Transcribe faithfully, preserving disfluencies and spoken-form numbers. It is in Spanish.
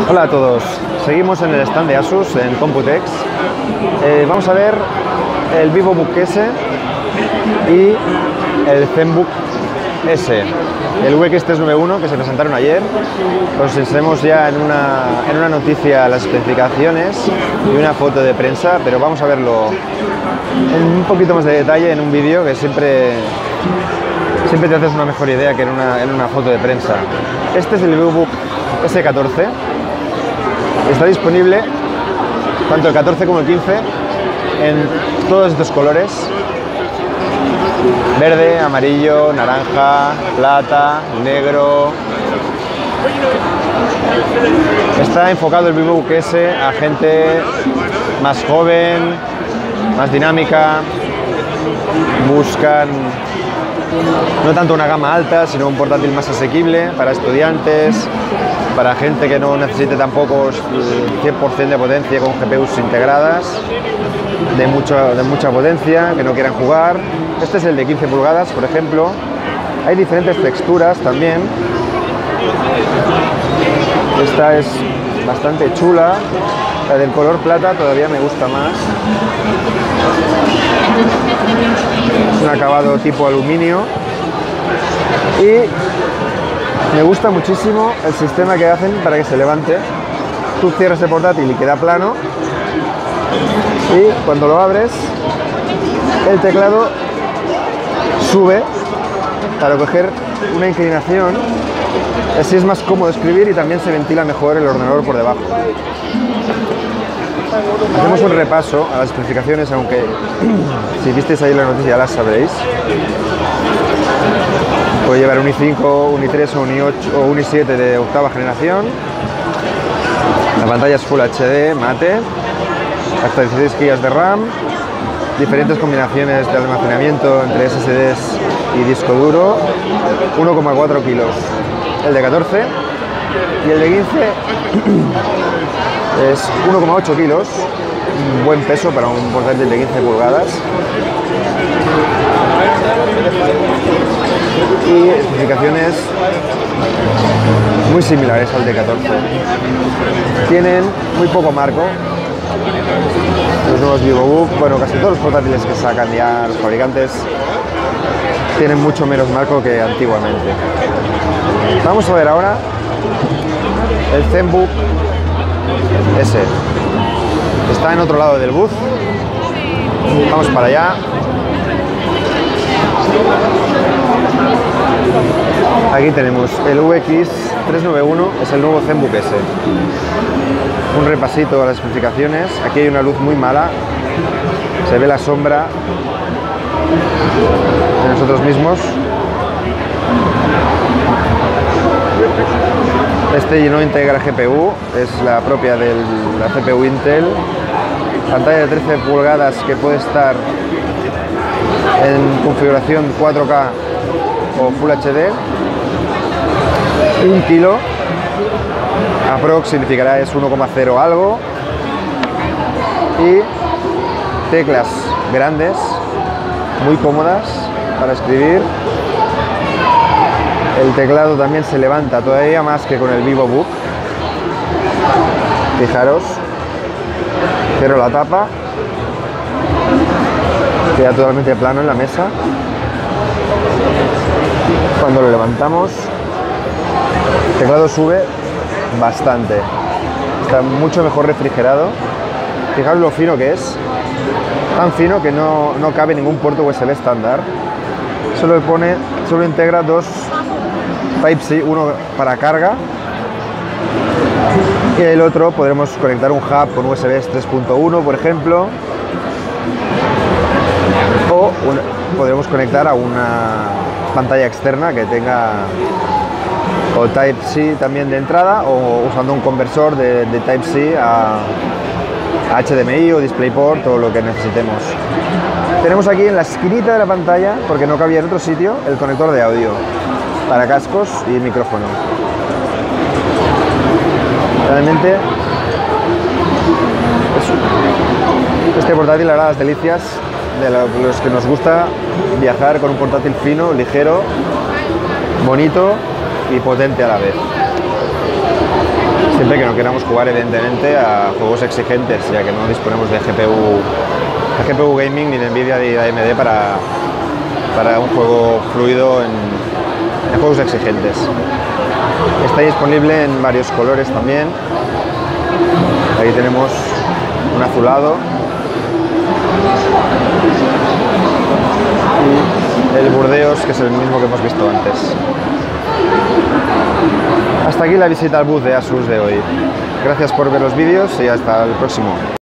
Hola a todos, seguimos en el stand de Asus en Computex. Eh, vamos a ver el VivoBook S y el ZenBook S. El U X trescientos noventa y uno que se presentaron ayer. Os enseñaremos ya en una, en una noticia las especificaciones y una foto de prensa, pero vamos a verlo en un poquito más de detalle en un vídeo, que siempre, siempre te haces una mejor idea que en una, en una foto de prensa. Este es el VivoBook S catorce. Está disponible tanto el catorce como el quince en todos estos colores: verde, amarillo, naranja, plata, negro. Está enfocado el VivoBook S a gente más joven, más dinámica. Buscan no tanto una gama alta, sino un portátil más asequible para estudiantes, para gente que no necesite tampoco cien por cien de potencia, con G P Us integradas de, mucho, de mucha potencia, que no quieran jugar. Este es el de quince pulgadas, por ejemplo. Hay diferentes texturas también. Esta es bastante chula. La del color plata todavía me gusta más. Es un acabado tipo aluminio. Y me gusta muchísimo el sistema que hacen para que se levante. Tú cierras el portátil y queda plano. Y cuando lo abres, el teclado sube para coger una inclinación. Así es más cómodo escribir y también se ventila mejor el ordenador por debajo. Hacemos un repaso a las especificaciones, aunque si visteis ahí la noticia ya las sabréis. Puede llevar un i cinco, un i tres o un i ocho o un i siete de octava generación. La pantalla es Full H D mate, hasta dieciséis gigas de RAM, diferentes combinaciones de almacenamiento entre S S Ds y disco duro, uno coma cuatro kilos el de catorce y el de quince es uno coma ocho kilos, un buen peso para un portátil de quince pulgadas. Y especificaciones muy similares al de catorce. Tienen muy poco marco. Los nuevos VivoBook, bueno, casi todos los portátiles que sacan ya los fabricantes tienen mucho menos marco que antiguamente. Vamos a ver ahora el ZenBook S. Está en otro lado del booth. Vamos para allá. Aquí tenemos el U X trescientos noventa y uno, es el nuevo ZenBook S. Un repasito a las especificaciones. Aquí hay una luz muy mala, se ve la sombra de nosotros mismos. Este no integra G P U, es la propia de la C P U Intel. Pantalla de trece pulgadas que puede estar en configuración cuatro K o Full H D. Un kilo aprox significará es uno coma cero algo. Y teclas grandes, muy cómodas para escribir. El teclado también se levanta todavía más que con el VivoBook. Fijaros, cierro la tapa, queda totalmente plano en la mesa. Cuando lo levantamos, el teclado sube bastante, está mucho mejor refrigerado. Fijaros lo fino que es, tan fino que no, no cabe ningún puerto U S B estándar. Solo pone, solo integra dos Type-C, uno para carga y el otro podremos conectar un hub con U S B tres punto uno, por ejemplo, o un, podremos conectar a una pantalla externa que tenga o Type-C también de entrada, o usando un conversor de, de Type-C a, a H D M I o DisplayPort o lo que necesitemos. Tenemos aquí en la esquinita de la pantalla, porque no cabía en otro sitio, el conector de audio para cascos y micrófono. Realmente este portátil hará las delicias de los que nos gusta viajar con un portátil fino, ligero, bonito y potente a la vez. siempre que no queramos jugar evidentemente a juegos exigentes, ya que no disponemos de G P U, de G P U Gaming ni de Nvidia ni de A M D para, para un juego fluido en, en juegos exigentes. Está disponible en varios colores también. Ahí tenemos un azulado y el Burdeos, que es el mismo que hemos visto antes. Hasta aquí la visita al booth de Asus de hoy. Gracias por ver los vídeos y hasta el próximo.